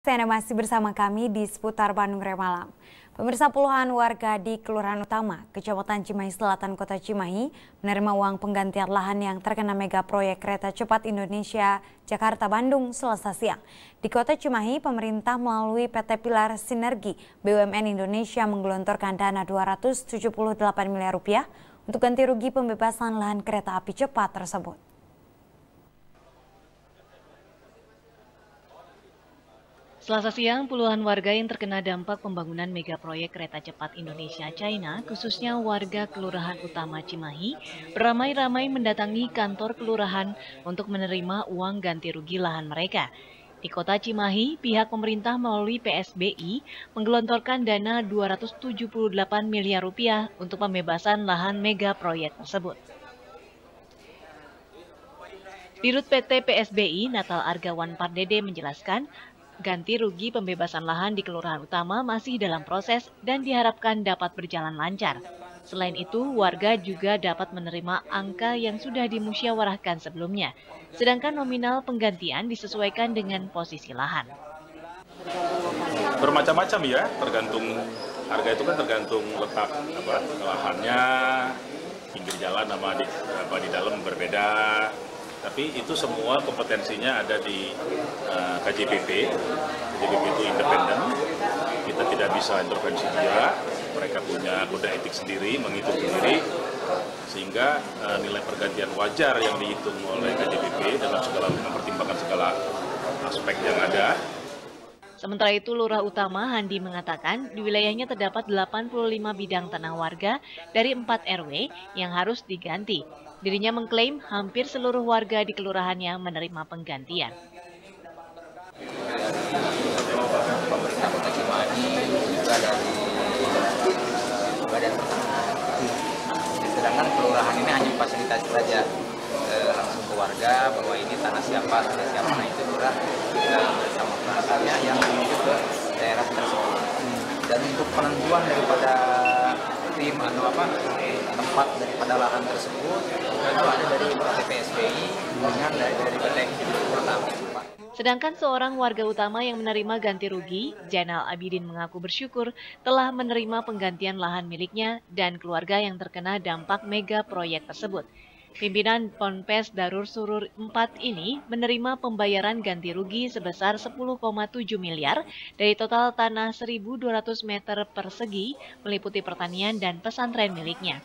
Anda masih bersama kami di seputar Bandung Remalam. Pemirsa, puluhan warga di Kelurahan Utama, Kecamatan Cimahi Selatan, Kota Cimahi menerima uang penggantian lahan yang terkena mega proyek kereta cepat Indonesia Jakarta-Bandung Selasa siang. Di Kota Cimahi, pemerintah melalui PT Pilar Sinergi BUMN Indonesia menggelontorkan dana 278 miliar rupiah untuk ganti rugi pembebasan lahan kereta api cepat tersebut. Selasa siang, puluhan warga yang terkena dampak pembangunan mega proyek kereta cepat Indonesia-China, khususnya warga Kelurahan Utama Cimahi, beramai-ramai mendatangi kantor kelurahan untuk menerima uang ganti rugi lahan mereka. Di Kota Cimahi, pihak pemerintah melalui PSBI menggelontorkan dana 278 miliar rupiah untuk pembebasan lahan mega proyek tersebut. Dirut PT PSBI Natal Argawan Pardede menjelaskan, ganti rugi pembebasan lahan di Kelurahan Utama masih dalam proses dan diharapkan dapat berjalan lancar. Selain itu, warga juga dapat menerima angka yang sudah dimusyawarahkan sebelumnya, sedangkan nominal penggantian disesuaikan dengan posisi lahan. Bermacam-macam ya, tergantung harga itu kan tergantung letak lahannya, pinggir jalan sama di dalam berbeda. Tapi itu semua kompetensinya ada di KJPP. KJPP itu independen, kita tidak bisa intervensi dia. Mereka punya kode etik sendiri, menghitung sendiri, sehingga nilai pergantian wajar yang dihitung oleh KJPP dalam segala mempertimbangkan segala aspek yang ada. Sementara itu, Lurah Utama Handi mengatakan di wilayahnya terdapat 85 bidang tanah warga dari 4 RW yang harus diganti. Dirinya mengklaim hampir seluruh warga di kelurahannya menerima penggantian. Pemerintah Kota Cimahi juga dari Badan Pertanahan. Sedangkan kelurahan ini hanya fasilitasi saja langsung ke warga bahwa ini tanah siapa. Nah itu lurah bersama perangkatnya yang menuju ke daerah tersebut. Dan untuk penentuan daripada tim atau tempat daripada lahan tersebut itu ada dari PSBI dengan dari PT Pertama. Sedangkan seorang warga utama yang menerima ganti rugi, Jainal Abidin mengaku bersyukur telah menerima penggantian lahan miliknya dan keluarga yang terkena dampak mega proyek tersebut. Pimpinan Ponpes Darur Surur 4 ini menerima pembayaran ganti rugi sebesar 10,7 miliar dari total tanah 1.200 meter persegi meliputi pertanian dan pesantren miliknya.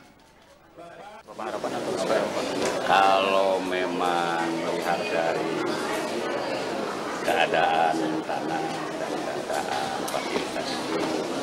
Kalau memang melihat dari keadaan tanah dan keadaan fasilitas itu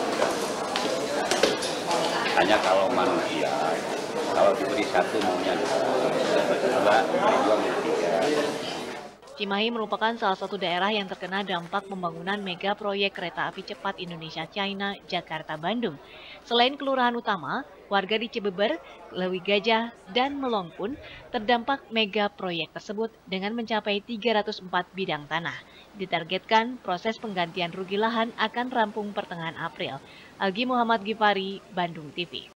hanya kalau manusia, kalau diberi satu maunya dua, tiga. Cimahi merupakan salah satu daerah yang terkena dampak pembangunan mega proyek kereta api cepat Indonesia-China Jakarta-Bandung. Selain Kelurahan Utama, warga di Cibeber, Lewi Gajah, dan Melong pun terdampak mega proyek tersebut dengan mencapai 304 bidang tanah. Ditargetkan proses penggantian rugi lahan akan rampung pertengahan April. Algi Muhammad Gifari, Bandung TV.